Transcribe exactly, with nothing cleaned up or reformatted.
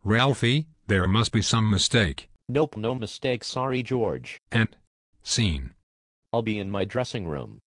Ralphie, there must be some mistake. Nope, no mistake, sorry George. End scene. I'll be in my dressing room.